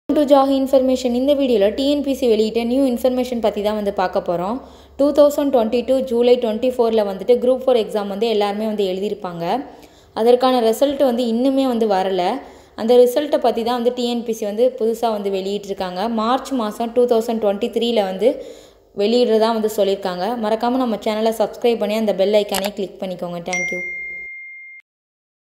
to Jahi information இந்த வீடியோல TNPSC வெளியிட்ட நியூ இன்ஃபர்மேஷன் பத்தி தான் வந்து பார்க்க போறோம் 2022 ஜூலை 24ல வந்துட்டு Group 4 எக்ஸாம் வந்து எல்லாரும் வந்து எழுதி இருப்பாங்க அதற்கான ரிசல்ட் வந்து இன்னுமே வந்து வரல அந்த ரிசல்ட்ட பத்தி தான் வந்து TNPSC வந்து புதுசா வந்து வெளியிட்டிருக்காங்க மார்ச் மாசம் 2023ல வந்து வெளியிடுறதா வந்து சொல்லிருக்காங்க மறக்காம நம்ம சேனலை Subscribe பண்ணி அந்த பெல் ஐகானை கிளிக் பண்ணிக்கோங்க Thank you